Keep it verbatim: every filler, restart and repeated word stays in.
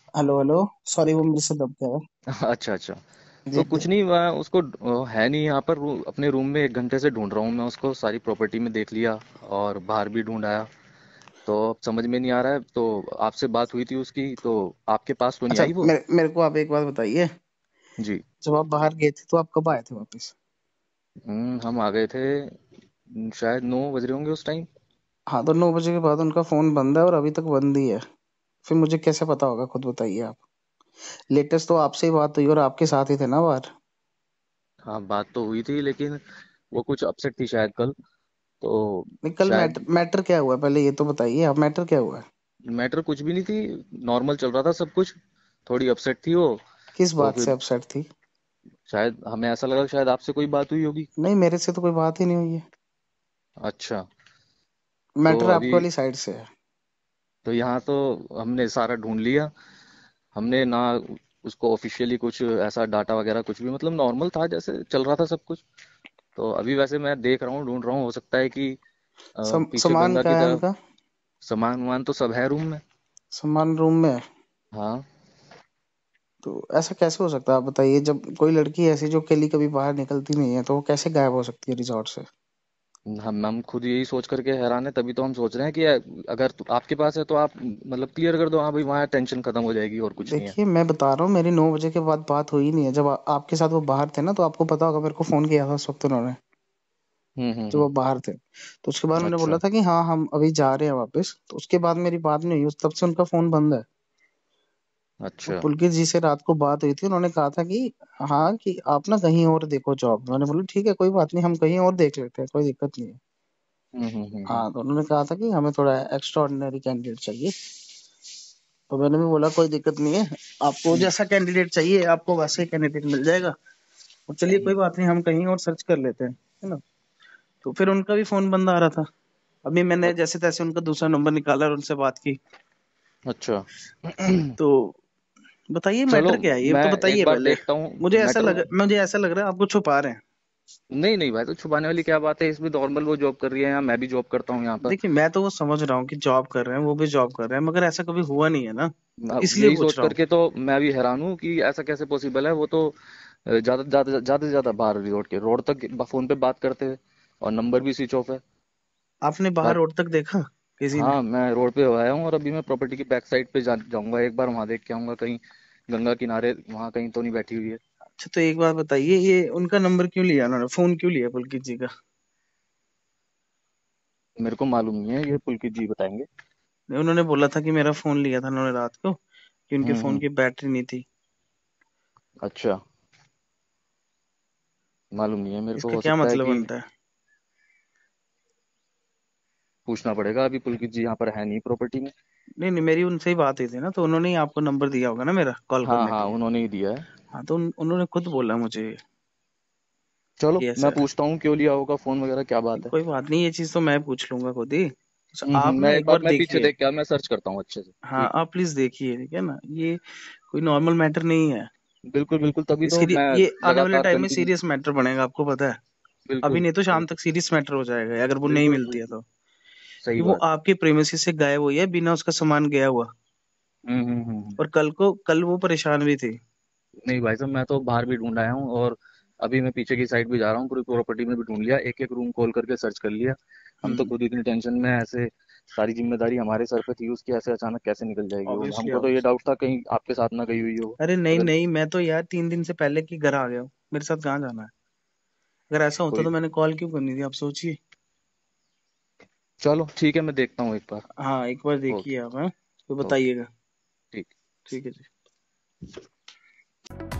Hello hello. Sorry, वो मेरे से दब गया। अच्छा अच्छा। जी तो जी। कुछ नहीं, मैं उसको अ, है नहीं यहाँ पर, रू, अपने रूम में एक घंटे से ढूंढ रहा हूँ मैं उसको, सारी प्रॉपर्टी में देख लिया और बाहर भी ढूंढ आया। तो अब समझ में नहीं आ रहा है, तो आपसे बात हुई थी उसकी, तो आपके पास तो नहीं अच्छा, आई वो। मेरे मेरे को आप एक बात बताइए। जी। जब आप बाहर गए थे तो आप कब आए थे वापस? हम्म, हम आ गए थे, न, शायद नौ बज रहे होंगे उस टाइम। हाँ, तो नौ बजे के बाद उनका फोन बंद है और अभी तक बंद ही है। फिर मुझे कैसे पता होगा, खुद बताइए आप। लेटेस्ट तो आपसे ही बात हुई और आपके साथ ही थे ना बाहर। हाँ, बात तो हुई थी, लेकिन वो कुछ अपसेट थी शायद कल, तो नहीं, कल मैटर शायद। मैटर क्या हुआ, पहले ये तो बताइए आप, मैटर क्या हुआ है? मैटर कुछ भी नहीं थी, नॉर्मल चल रहा था सब कुछ। थोड़ी अपसेट थी वो। किस तो बात से फिर अपसेट थी? शायद हमें ऐसा लगा कि शायद आपसे कोई बात हुई होगी। नहीं, मेरे से तो कोई बात ही नहीं हुई है। अच्छा। तो मैटर अभी आपके वाली साइड से है। तो यहाँ तो हमने सारा ढूंढ लिया। हमने ना उसको ऑफिशियली कुछ ऐसा डाटा वगैरह कुछ भी, मतलब नॉर्मल था जैसे चल रहा था सब कुछ। तो अभी वैसे मैं देख रहा हूँ, ढूंढ रहा हूँ, हो सकता है कि अ, सम, पीछे सामान गंगा की कहाँ है तरफ। उनका? सामान वामान तो सब है रूम में। सामान रूम में है? हाँ। तो ऐसा कैसे हो सकता है, आप बताइए। जब कोई लड़की ऐसी जो अकेली कभी बाहर निकलती नहीं है तो वो कैसे गायब हो सकती है रिजॉर्ट से? हम हम खुद यही सोच करके हैरान है, तभी तो हम सोच रहे हैं कि अगर तु- आपके पास है तो आप मतलब क्लियर कर दो, हाँ भाई, वहाँ टेंशन खत्म हो जाएगी और कुछ नहीं है। देखिए, मैं बता रहा हूँ, मेरी नौ बजे के बाद बात हुई नहीं है। जब आ, आपके साथ वो बाहर थे ना, तो आपको पता होगा मेरे को फोन किया था उस वक्त उन्होंने, हम्म हम्म जब हम्म। वो बाहर थे। तो उसके बाद उन्होंने बोला अच्छा था कि हाँ, हम अभी जा रहे हैं वापस। तो उसके बाद मेरी बात नहीं हुई, उस तब से उनका फोन बंद है। वो अच्छा। पुलकित जी से रात को बात हुई थी, उन्होंने कहा था कि हाँ, कि आप ना कहीं और देखो जॉब। मैंने बोला ठीक है, कोई बात नहीं, हम कहीं और देख लेते हैं, कोई दिक्कत नहीं है। हम्म हम्म हम्म हम्म। हाँ, तो उन्होंने कहा था कि हमें थोड़ा एक्स्ट्रा ऑर्डिनरी कैंडिडेट चाहिए। तो मैंने भी बोला कोई दिक्कत नहीं है, आपको जैसा कैंडिडेट चाहिए आपको वैसे ही कैंडिडेट मिल जाएगा। और चलिए, कोई हम्म। बात नहीं, हम कहीं और सर्च कर लेते हैं, है ना। तो फिर उनका भी फोन बंद आ रहा था। अभी मैंने अ- जैसे तैसे उनका दूसरा नंबर निकाला और उनसे बात की। अच्छा। तो बताइए, चलो, मैटर क्या है, ये मैं तो एक बताइए बार पहले। देखता हूँ मुझे ऐसा मैटर। लग मुझे ऐसा लग रहा है आपको छुपा रहे हैं। नहीं नहीं भाई, तो छुपाने वाली क्या बात है इसमें, नॉर्मल वो जॉब कर रही है यहाँ, मैं भी जॉब करता हूँ यहाँ पर। देखिए, मैं तो वो समझ रहा हूँ कि जॉब कर रहे हैं, वो भी जॉब कर रहे हैं, मगर ऐसा कभी हुआ नहीं है ना। तो अब इसलिए यही सोच पूछ रहा हूँ। करके तो मैं भी हैरान हूँ कि ऐसा कैसे पॉसिबल है। वो तो अ, ज्यादा ज्यादा ज्यादा से ज्यादा बाहर रोड के रोड तक फोन पे बात करते हैं, और नंबर भी स्विच ऑफ है। आपने बाहर बात। रोड तक देखा किसी ने? हाँ, मैं रोड पे आया हूँ और अभी मैं प्रॉपर्टी की बैक साइड पे जा, जाऊंगा, एक बार वहां देख के आऊंगा, कहीं गंगा किनारे वहां कहीं तो नहीं बैठी हुई है। अच्छा, तो एक बात बताइए, ये उनका नंबर क्यों लिया उन्होंने, फोन क्यों लिया पुलकित जी का? मेरे को मालूम नहीं है, ये पुलकित जी बताएंगे। नहीं, उन्होंने बोला था कि मेरा फोन लिया था उन्होंने रात को, कि उनके हम्म फोन हम्म। की बैटरी नहीं थी। अच्छा। मालूम नहीं है मेरे को, इसका हो क्या सकता है मतलब कि बनता है? पूछना पड़ेगा, अभी पुलकित जी यहाँ पर है नहीं प्रॉपर्टी में। नहीं नहीं, मेरी उनसे ही बात हुई थी ना, तो उन्होंने ही आपको नंबर दिया होगा ना मेरा कॉल हाँ करने के हाँ, लिए। उन्होंने ही दिया है। हाँ, तो उन, उन्होंने खुद बोला मुझे चलो, कि ऐसा मैं है। पूछता हूँ क्यों लिया होगा फोन वगैरह, क्या बात है। कोई बात नहीं, ये चीज तो मैं पूछ लूंगा खुद ही। अच्छा, हम्म हम्म, आप ना मैं एक एक बार बार मैं पीछे देखिए। देख के मैं सर्च करता हूँ अच्छे से। हाँ, ठीक। आप प्लीज देखिए, ठीक है ना। ये कोई नॉर्मल मैटर नहीं है। बिल्कुल बिल्कुल, तभी इसके तो लिए मैं ये आने वाले लगातार टाइम में कंटिन्यू। सीरियस मैटर बनेगा, आपको पता है। अभी बिल्कुल नहीं तो शाम बिल्कुल तक सीरियस मैटर हो जाएगा अगर वो नहीं बिल्कुल मिलती है बिल्कुल। तो। सही कि वो बात है। आपके प्रेमिसेस से गायब हुई है बिना उसका सामान गया हुआ। हम्म हम्म हम्म हम्म। और कल को कल वो परेशान भी थी। नहीं भाई साहब, मैं तो बाहर भी ढूंढ आया हूँ, और अभी मैं पीछे की साइड भी जा रहा हूँ, पूरी प्रॉपर्टी में भी ढूंढ लिया, एक एक रूम कॉल करके सर्च कर लिया। हम तो हम्म। खुद इतनी टेंशन में ऐसे, सारी जिम्मेदारी हमारे सर पे थी, उसकी ऐसे अचानक कैसे निकल जाएगी वो, ऑब्वियसली हमको तो ये ऑब्वियसली। डाउट था कहीं आपके साथ ना गई हुई हो। अरे नहीं अगर नहीं, मैं तो यार तीन दिन से पहले की घर आ गया हूँ, मेरे साथ कहाँ जाना है? अगर ऐसा होता कोई। तो मैंने कॉल क्यों करनी थी, आप सोचिए। चलो ठीक है, मैं देखता हूँ एक बार। हाँ, एक बार ओके। देखिए आप, हैं तो ओके। बताइएगा। ठीक। ठीक है जी।